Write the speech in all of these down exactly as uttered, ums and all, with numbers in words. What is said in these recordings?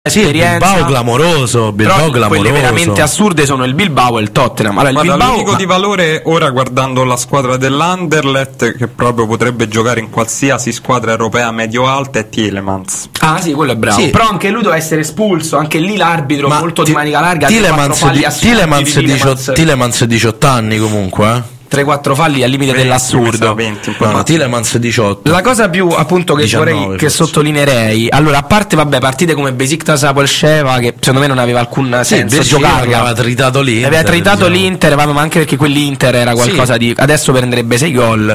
Sì, il Bilbao clamoroso, Bilbao però clamoroso. Quelle veramente assurde sono il Bilbao e il Tottenham. Allora, il Guarda, Bilbao, l'unico ma... di valore ora guardando la squadra dell'Anderlecht, che proprio potrebbe giocare in qualsiasi squadra europea medio-alta, è Tielemans. Ah sì, quello è bravo. Sì. Però anche lui doveva essere espulso. Anche lì l'arbitro Ma molto ti- di manica larga. Tielemans, di, Tielemans, di diciotto, Tielemans diciotto anni comunque, eh? tre quattro falli al limite dell'assurdo. venti, No, no, Tielemans diciotto. La cosa più appunto che diciannove vorrei che forse. sottolineerei, allora, a parte vabbè partite come Besiktas Zapolsheva, che secondo me non aveva alcun senso Besiktas giocarla, aveva tritato l'Inter, aveva tritato diciamo. l'Inter, ma anche perché quell'Inter era qualcosa Sì. di, adesso prenderebbe sei gol.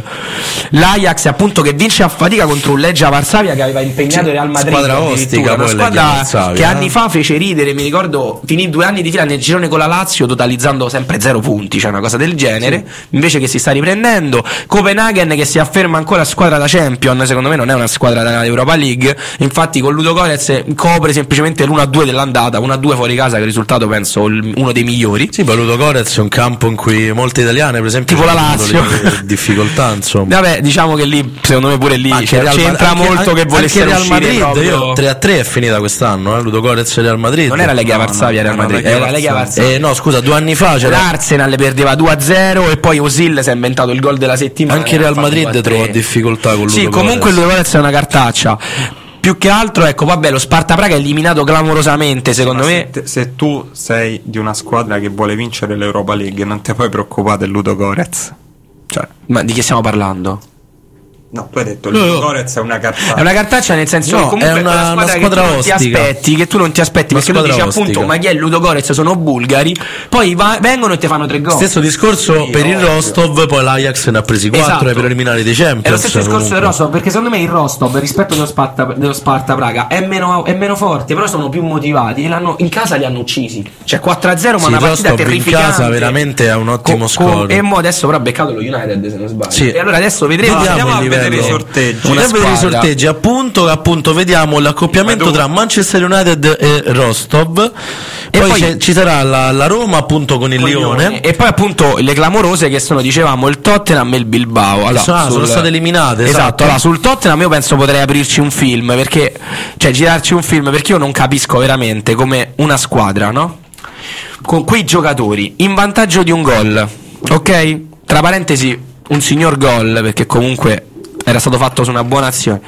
L'Ajax appunto che vince a fatica contro un Legia Varsavia che aveva impegnato Sì, il Real Madrid, squadra ostica, addirittura. Una poi Legia squadra Varsavia, che eh. anni fa fece ridere, mi ricordo, finì due anni di fila nel girone con la Lazio totalizzando sempre zero punti, cioè una cosa del genere, invece che si sta riprendendo. Copenaghen che si afferma ancora squadra da Champion, secondo me non è una squadra da Europa League, infatti con Ludogorets copre semplicemente l'uno a due dell'andata, uno a due fuori casa, che è il risultato penso il- uno dei migliori. Sì, poi Ludogorets è un campo in cui molte italiane, per esempio, Tipo la hanno avuto Lazio. le difficoltà, insomma. Vabbè, diciamo che lì secondo me pure lì Anche c'è- Real- c'entra anche- molto anche- che volesse anche Real uscire Madrid, proprio... io tre a tre è finita quest'anno, eh? Ludogorets e Real Madrid. Non era Legia No, Varsavia, no, Real era Madrid, Legia era Legia Varsavia. Varsavia. Eh, no, scusa, due anni fa c'era L'Arsenal perdeva due a zero e poi Osil si è inventato il gol della settimana. anche Real Ha fatto Madrid due a tre. trova difficoltà con Sì, Ludogorets. comunque il Ludogorets è una cartaccia. Più che altro, ecco, vabbè, lo Sparta Praga è eliminato clamorosamente, secondo Ma me. se, te- se tu sei di una squadra che vuole vincere l'Europa League, non ti puoi preoccupare del Ludogorets. Cioè, Ma di che stiamo parlando? no, tu hai detto il No, no. Ludogorets è una carta. È una cartaccia nel senso No, che comunque è una- quella una squadra, squadra che tu non ti ostica. aspetti, che tu non ti aspetti, Una perché tu dici squadra appunto, ostica. ma chi è il Ludogorets? Sono bulgari, poi va- vengono e ti fanno tre gol. Stesso discorso Sì, per il ovvio. Rostov, poi l'Ajax ne ha presi quattro Esatto. ai preliminari dei Champions. È lo stesso discorso comunque. del Rostov, perché secondo me il Rostov rispetto dello Sparta, dello Sparta Praga è meno, è meno forte, però sono più motivati. E l'hanno- in casa li hanno uccisi, cioè quattro a zero, ma Sì, una il partita Rostov in terrificante. casa veramente ha un ottimo Co- score. co- e mo adesso però ha beccato lo United, se non sbaglio. Sì. E allora adesso vedremo. Vediamo andiamo il a vedere livello. i sorteggi. Una Andiamo a vedere i squadra. sorteggi, appunto, appunto vediamo l'accoppiamento Ma tu- tra Manchester United e Rostov. E poi, poi- c'è- ci sarà la, la Roma appunto con il Lione. E poi appunto le clamorose che sono, dicevamo, il Tottenham e il Bilbao. Allora, Sono- sul- sono state eliminate, Esatto, esatto. allora sul Tottenham io penso potrei aprirci un film, perché cioè girarci un film, perché io non capisco veramente come una squadra, no? Con quei giocatori in vantaggio di un gol, ok? Tra parentesi, un signor gol, perché comunque era stato fatto su una buona azione.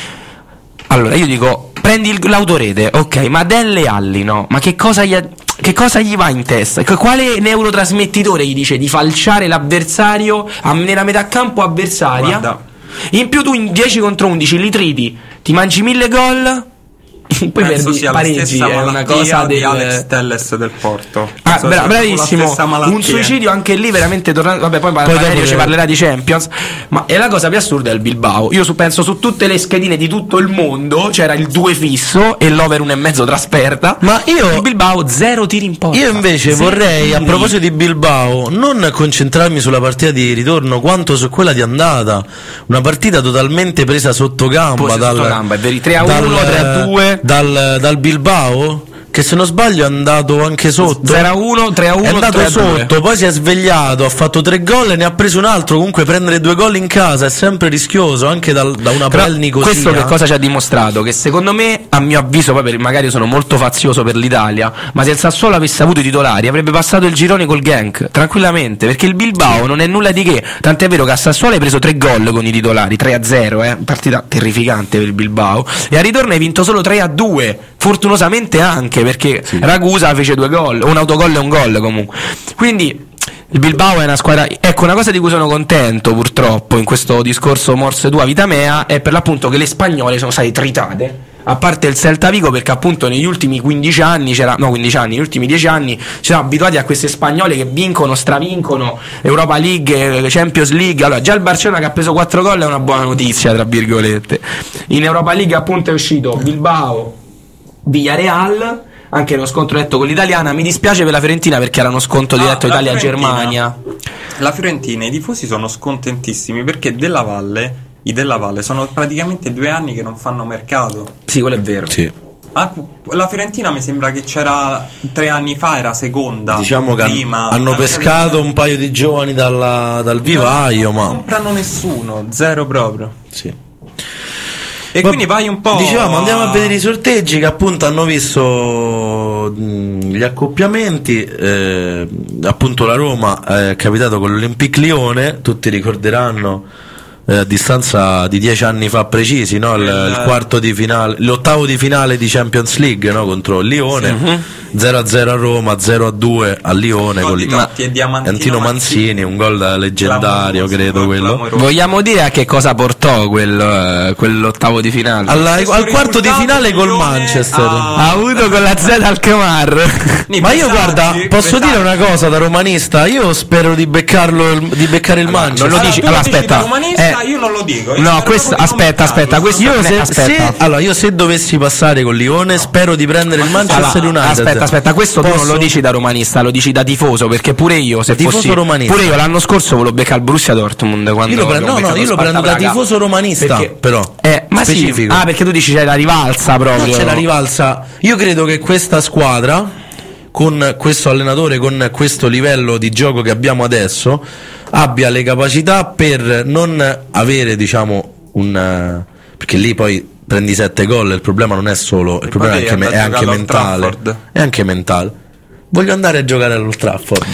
Allora io dico, prendi il- l'autorete, ok, ma Delle Alli, no? Ma che cosa gli, ha- che cosa gli va in testa? Qu- Quale neurotrasmettitore gli dice di falciare l'avversario a- nella metà campo avversaria? Guarda. In più tu in dieci contro undici li triti, ti mangi mille gol, poi Penso perdi sia la pareggi, stessa è una malattia cosa di del... Alex Telles del Porto. Ah, Penso bra- sia bravissimo, la stessa malattia. un suicidio anche lì veramente tornando, vabbè poi, Poi Valerio dopo ci che- parlerà di Champions, ma è la cosa più assurda del Bilbao. Io su, penso su tutte le schedine di tutto il mondo c'era il due fisso e l'over uno e mezzo trasferta, Ma io- il Bilbao zero tiri in porta. Io invece Zero vorrei, a tiri. proposito di Bilbao, non concentrarmi sulla partita di ritorno quanto su quella di andata. Una partita totalmente presa sotto gamba, Poi dal, sotto gamba, è vero, tre a uno, dal- tre a due. dal, dal Bilbao, che se non sbaglio è andato anche sotto. zero a uno, tre a uno, È andato tre a due. sotto, poi si è svegliato, ha fatto tre gol e ne ha preso un altro. Comunque prendere due gol in casa è sempre rischioso, anche dal- da una Però Pel Nicosia. questo che cosa ci ha dimostrato? Che secondo me, a mio avviso, poi per- magari io sono molto fazioso per l'Italia, ma se il Sassuolo avesse avuto i titolari avrebbe passato il girone col Genk tranquillamente, perché il Bilbao non è nulla di che. Tant'è vero che a Sassuolo hai preso tre gol con i titolari, tre a zero, eh, partita terrificante per il Bilbao, e al ritorno hai vinto solo tre a due, fortunosamente anche perché Ragusa fece due gol, un autogol e un gol comunque. Quindi il Bilbao è una squadra. Ecco, una cosa di cui sono contento purtroppo in questo discorso Morse tua vita mea è per l'appunto che le spagnole sono state tritate, a parte il Celta Vigo, perché appunto negli ultimi quindici anni c'era, no quindici anni, negli ultimi dieci anni ci siamo abituati a queste spagnole che vincono, stravincono Europa League, eh, Champions League. Allora già il Barcellona che ha preso quattro gol è una buona notizia tra virgolette. In Europa League appunto è uscito Bilbao, Villarreal, anche uno scontro diretto con l'italiana. Mi dispiace per la Fiorentina perché era uno scontro Ah, diretto la Italia-Germania. La Fiorentina, i tifosi sono scontentissimi perché Della Valle, i Della Valle sono praticamente due anni che non fanno mercato. Sì, quello è vero. Sì. Ah, la Fiorentina mi sembra che c'era tre anni fa, era seconda. Diciamo che han- prima, hanno pescato un paio di giovani dalla- dal vivaio, non ma comprano nessuno, zero proprio. sì. E Va- quindi vai un po'. Dicevamo, andiamo a vedere i sorteggi che appunto hanno visto mh, gli accoppiamenti. Eh, appunto la Roma è capitato con l'Olympique Lione, tutti ricorderanno. Eh, a distanza di dieci anni fa precisi, no? il, il quarto di finale, l'ottavo di finale di Champions League, no? Contro il Lione, sì. zero a zero a Roma, zero a due a Lione con di Totti e Diamantino Antino Manzini, Manzini, un gol leggendario, clamoroso, credo quello. clamoroso. Vogliamo dire a che cosa portò quel, quell'ottavo di finale? Alla, al quarto di finale col Manchester. Ha avuto con la Z Alkmaar. Ma io guarda, posso dire una cosa da romanista? Io spero di beccarlo il- di beccare il Allora, Manchester. non lo dici- tu allora, dici aspetta. da romanista, Eh, io non lo dico. io no, spero questo- proprio di aspetta, non aspetta, beccarlo. questo- Io se, Aspetta. se- allora, io se dovessi passare con Lione, spero di prendere il Manchester Allora, United. aspetta, aspetta, questo tu non Posso? lo dici da romanista, lo dici da tifoso, perché pure io, se Tifoso fossi romanista. pure io l'anno scorso volevo beccare il Borussia Dortmund quando Io lo prendo, abbiamo no, no, beccato io lo Sparta prendo da Praga. tifoso romanista, Perché- però. Eh, ma sì, specifico. ah, perché tu dici c'è la rivalsa proprio. No, c'è la rivalsa. Io credo che questa squadra, con questo allenatore, con questo livello di gioco che abbiamo adesso, abbia le capacità per non avere, diciamo, un eh, perché lì poi prendi sette gol, il problema non è solo, il problema è devi anche, me- andare è a anche giocare mentale. all'Old Trafford. È anche mentale. Voglio andare a giocare all'Old Trafford.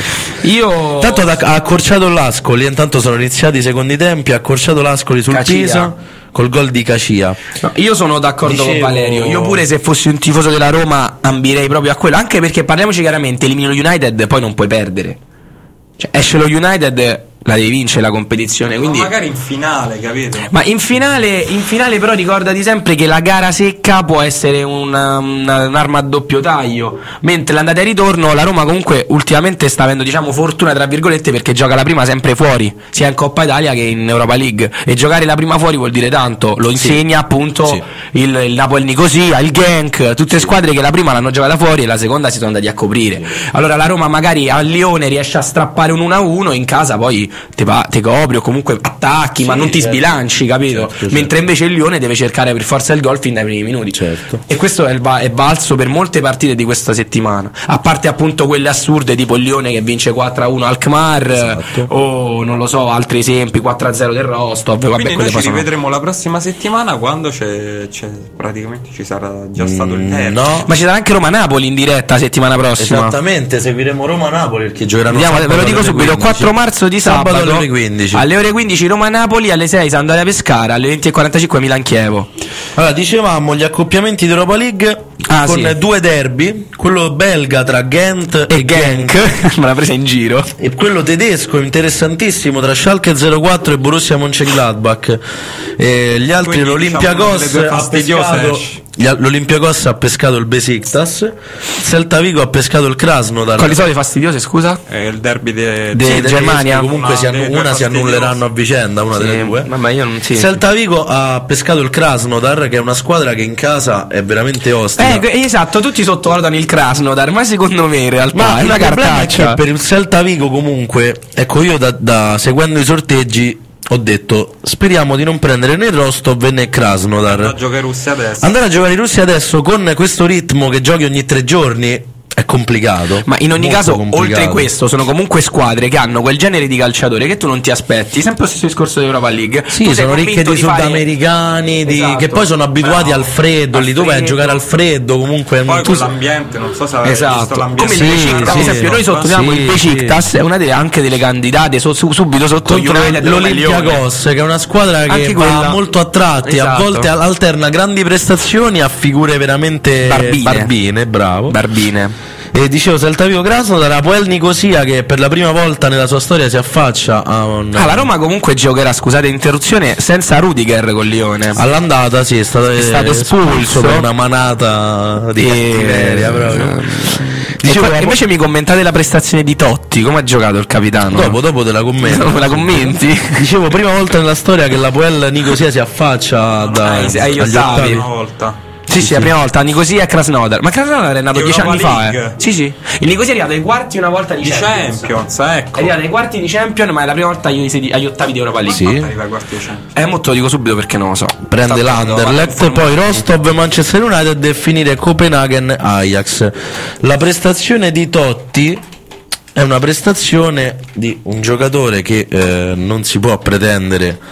Io Tanto ha ha accorciato l'Ascoli, intanto sono iniziati i secondi tempi, ha accorciato l'Ascoli sul Cacia. Pisa col gol di Cacia. No, io sono d'accordo Dicevo- con Valerio. Io pure se fossi un tifoso della Roma ambirei proprio a quello. Anche perché parliamoci chiaramente, elimino lo United poi non puoi perdere. Cioè esce lo United, la devi vincere la competizione. Quindi... Ma magari in finale, capito? Ma in finale, in finale però ricordati sempre che la gara secca può essere una- una- un'arma a doppio taglio, mentre l'andata e ritorno la Roma comunque ultimamente sta avendo, diciamo, fortuna tra virgolette, perché gioca la prima sempre fuori, sia in Coppa Italia che in Europa League, e giocare la prima fuori vuol dire tanto, lo insegna appunto Sì. il, il Napoli Nicosia, il Genk, tutte squadre che la prima l'hanno giocata fuori e la seconda si sono andati a coprire. Allora la Roma magari a Lione riesce a strappare un uno a uno, in casa poi te, va, te copri o comunque attacchi, ma Sì, non ti certo. sbilanci, capito? Certo, certo. Mentre invece il Lione deve cercare per forza il gol fin dai primi minuti. Certo. E questo è, il va- è valso per molte partite di questa settimana. A parte appunto quelle assurde, tipo il Lione che vince quattro a uno al Alkmaar, Esatto. o non lo so, altri esempi, quattro a zero del Rostov. Vabbè, Quindi quelle noi ci possono- rivedremo la prossima settimana quando c'è, c'è- praticamente ci sarà già stato il derby. No. Ma ci sarà anche Roma-Napoli in diretta settimana prossima. Esattamente, seguiremo Roma-Napoli perché giocheranno Vediamo, sabato ve lo dico alle subito, quindici. quattro marzo di sabato, Sabato alle ore quindici. alle ore quindici Roma-Napoli, alle sei Sampdoria Pescara, alle venti e quarantacinque Milan-Chievo. Allora, dicevamo gli accoppiamenti di Europa League Ah, con sì. due derby, quello belga tra Ghent E Genk, me l'ha presa in giro. e quello tedesco interessantissimo tra Schalke zero quattro e Borussia Mönchengladbach. E gli altri Quindi, l'Olympiakos diciamo, le due ha fastidiose pescato esci. gli- l'Olympiakos ha pescato il Besiktas, il Celta Vigo ha pescato il Krasnodar. Quali sono le fastidiose, scusa? È il derby de- De- Sì, tedeschi, Germania? comunque No, si annu- dei due una si fastidiose. annulleranno a vicenda, una delle due. Vabbè, io non sì. Celta Vigo ha pescato il Krasnodar, che è una squadra che in casa è veramente ostica. Eh, que- esatto, tutti sottovalutano il Krasnodar, ma secondo me in realtà Ma è il una problema è cartaccia. che per il Celta Vigo comunque, ecco, io da, da- seguendo i sorteggi ho detto speriamo di non prendere né Rostov né da Krasnodar. giocare in Russia adesso. Andare a giocare in Russia adesso con questo ritmo che giochi ogni tre giorni è complicato. Ma in ogni molto caso, complicato. oltre questo, sono comunque squadre che hanno quel genere di calciatore che tu non ti aspetti. Sempre lo stesso discorso di Europa League. Sì, Tu sei sono ricche convinto di fare- sudamericani, di- Esatto. che poi sono abituati Bravo. al freddo, Al lì tu vai a freddo. giocare al freddo, comunque Poi tu con sai- l'ambiente, non so se avete visto Esatto, l'ambiente. come il Sì, Besiktas, sì, ad esempio, noi sì, sottolineiamo sì, il Besiktas, è una delle anche delle candidate so- su- subito sotto contro United, Roma e Lione. l'Olympiakos, che è una squadra che Anche va quella. molto a tratti, a Esatto. volte al- alterna grandi prestazioni a figure veramente Barbine. barbine, bravo. Barbine. E dicevo Celta Vigo Krasnodar, Apoel Nicosia che per la prima volta nella sua storia si affaccia a un Ah, la Roma comunque giocherà, scusate l'interruzione, senza Rudiger con Lione. all'andata, sì, è stato, È stato espulso. per una manata di cattiveria proprio. E Dicevo, qua- invece mi commentate la prestazione di Totti, come ha giocato il capitano? dopo, dopo te la commento. Me la commenti? Dicevo, prima volta nella storia che l'Apoel Nicosia si affaccia da, ai- agli agli ottavi. Una volta. Sì, sì, la prima volta Nicosia e Krasnodar. Ma Krasnodar è nato Europa dieci anni fa, League. eh. Sì, sì. Il Nicosia è arrivato ai quarti una volta di Di Champions. Champions, È ecco. arrivato ai quarti di Champions, ma è la prima volta agli, agli ottavi di Europa League. Sì. Arriva ai quarti di Champions. Eh, mo te lo dico subito perché non lo so. Prende Sta l'Anderlecht, prendendo, poi vado Rostov, Manchester United e finire Copenaghen Ajax. La prestazione di Totti è una prestazione di un giocatore che eh, non si può pretendere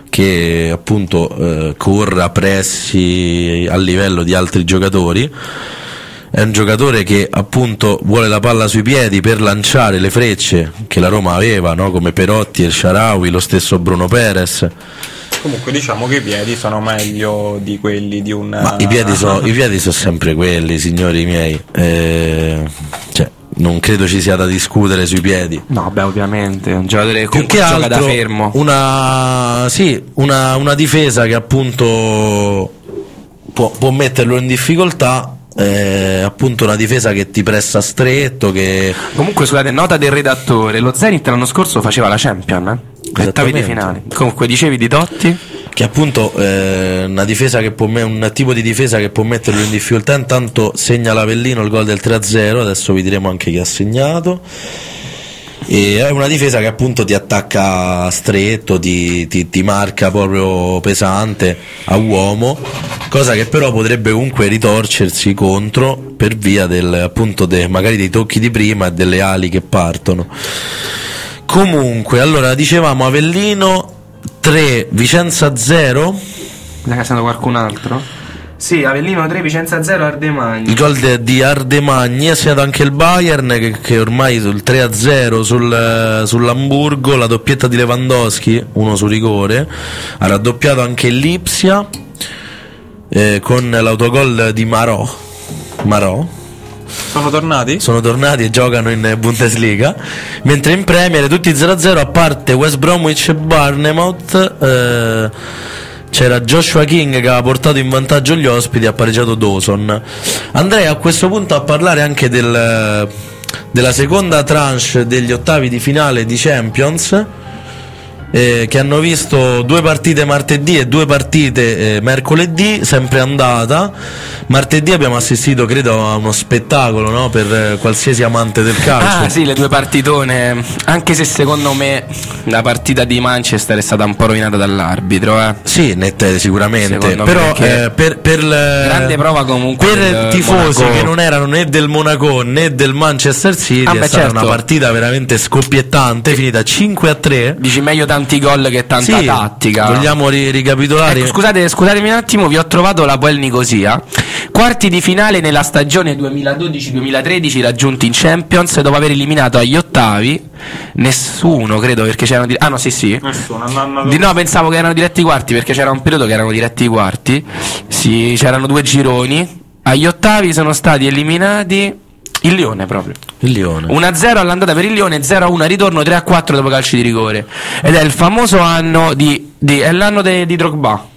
che appunto eh, corra pressi a livello di altri giocatori. È un giocatore che appunto vuole la palla sui piedi per lanciare le frecce che la Roma aveva, no? Come Perotti, El Shaarawy, lo stesso Bruno Perez. Comunque diciamo che i piedi sono meglio di quelli di un... Ma i piedi sono, i piedi sono sempre quelli, signori miei. Eh, cioè, non credo ci sia da discutere sui piedi. No, beh, ovviamente, un giocatore che più che gioca altro da fermo. Una, sì, una, una difesa che appunto può, può metterlo in difficoltà. Eh, appunto una difesa che ti pressa stretto, che... Comunque scusate, nota del redattore, lo Zenit l'anno scorso faceva la Champion, eh? Ottavi di finale. Comunque dicevi di Totti? Che appunto eh, una difesa che può me- un tipo di difesa che può metterlo in difficoltà. Intanto segna l'Avellino il gol del tre a zero, adesso vi diremo anche chi ha segnato. E è una difesa che appunto ti attacca stretto, ti, ti, ti marca proprio pesante a uomo, cosa che però potrebbe comunque ritorcersi contro per via del, appunto de, magari dei tocchi di prima e delle ali che partono. Comunque, allora dicevamo Avellino tre, Vicenza zero. Sta casando qualcun altro? Sì, Avellino tre, Vicenza zero, Ardemagni. Il gol de, di Ardemagni, ha segnato anche il Bayern che, che ormai sul tre a zero sul, sull'Hamburgo, la doppietta di Lewandowski, uno su rigore, ha raddoppiato anche il Lipsia eh, con l'autogol di Marò. Marò. Sono tornati? Sono tornati e giocano in Bundesliga. Mentre in Premier tutti zero a zero, a parte West Bromwich e Bournemouth. Eh, c'era Joshua King che aveva portato in vantaggio gli ospiti, ha pareggiato Dawson. Andrei a questo punto a parlare anche del, della seconda tranche degli ottavi di finale di Champions, eh, che hanno visto due partite martedì e due partite eh, mercoledì, sempre andata. Martedì abbiamo assistito, credo, a uno spettacolo, no? Per eh, qualsiasi amante del calcio. Ah sì, le due partitone, anche se secondo me la partita di Manchester è stata un po' rovinata dall'arbitro, eh. Sì, nette sicuramente, Secondo però me, eh, per, per le, grande prova comunque per del tifosi Monaco. che non erano né del Monaco né del Manchester City, Ah, è beh, stata certo. una partita veramente scoppiettante, finita cinque a tre. Dici meglio tanti gol che tanta Sì, tattica. vogliamo ri- ricapitolare? Ecco, scusate, scusatemi un attimo, vi ho trovato la Poel Nicosia. Quarti di finale nella stagione duemiladodici duemilatredici raggiunti in Champions, dopo aver eliminato agli ottavi nessuno, credo, perché c'erano di- ah no, sì sì. Nessuno, hanno, hanno... Di no, pensavo che erano diretti quarti, perché c'era un periodo che erano diretti quarti. Sì, c'erano due gironi. Agli ottavi sono stati eliminati il Lione proprio. Il Lione. uno a zero all'andata per il Lione, zero a uno al ritorno, tre a quattro dopo calci di rigore. Ed è il famoso anno di, di è l'anno de, di Drogba.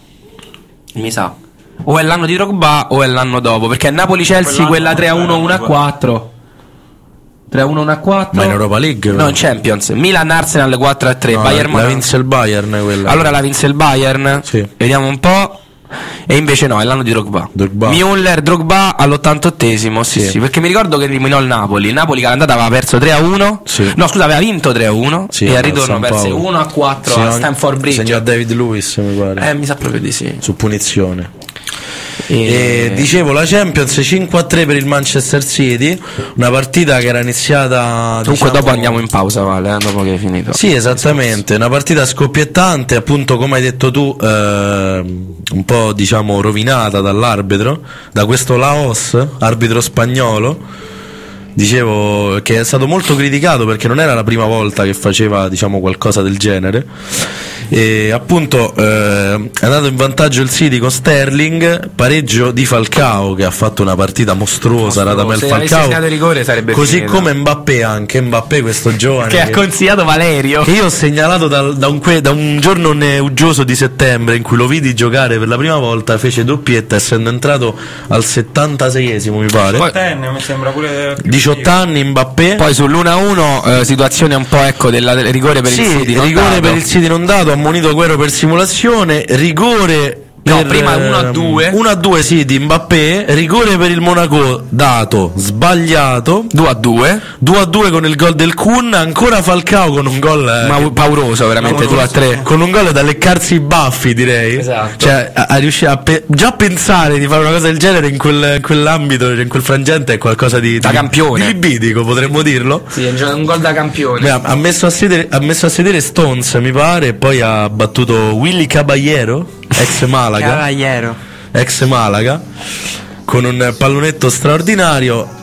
Mi sa. O è l'anno di Drogba o è l'anno dopo, perché è Napoli-Chelsea quella tre a uno uno a quattro. tre a uno uno a quattro. Ma in Europa League? No, in Champions. Milan-Arsenal quattro a tre. No, Bayern la Monaco. vinse il Bayern quella. Allora la vinse il Bayern. Sì. Vediamo un po'. E invece no, è l'anno di Drogba. Drogba. Müller, Drogba all'ottantottesimo, sì, sì, Sì. perché mi ricordo che eliminò il Napoli. Il Napoli che all'andata aveva perso tre a uno. Sì. No, scusa, aveva vinto tre a uno. Sì, e al al ritorno San perse Paolo. uno a quattro Sì, a no, Stamford Bridge. segnò David Lewis, mi pare. Eh, mi sa proprio di sì. Su punizione. E... E dicevo, la Champions cinque a tre per il Manchester City, una partita che era iniziata, Comunque diciamo... dopo andiamo in pausa, Vale, eh, dopo che hai finito. Sì, esattamente, una partita scoppiettante, appunto come hai detto tu, eh, un po' diciamo rovinata dall'arbitro, da questo Laos, arbitro spagnolo. Dicevo che è stato molto criticato perché non era la prima volta che faceva, diciamo, qualcosa del genere. E appunto eh, è andato in vantaggio il City con Sterling, pareggio di Falcao che ha fatto una partita mostruosa, Radamel Se avesse Falcao, segnato rigore sarebbe così finita. come Mbappé, anche Mbappé, questo giovane Che ha consigliato Valerio. che io ho segnalato da, da, un, que- da un giorno neuggioso di settembre in cui lo vidi giocare per la prima volta, fece doppietta essendo entrato al settantaseiesimo mi pare. Poi- Tenne, mi sembra pure più diciotto anni Mbappé. Poi sull'uno a uno eh, situazione un po' ecco della, del rigore per sì, il City non rigore dato. per il City non dato, ammonito Guero per simulazione, rigore No, prima uno a due. uno a due sì di Mbappé, rigore per il Monaco dato, sbagliato. due a due. due a due con il gol del Kun, ancora Falcao con un gol eh, Ma pauroso veramente, due a tre. con un gol da leccarsi i baffi, direi. Esatto. Cioè, a, a riuscire a pe- già pensare di fare una cosa del genere in, quel, in quell'ambito, in quel frangente è qualcosa di, Da di campione. di libidico, potremmo dirlo. Sì, è un gol da campione. Beh, ha messo a sedere, ha messo a sedere Stones, mi pare, e poi ha battuto Willy Caballero, ex Malaga. Cavaliero. ex Malaga, con un pallonetto straordinario.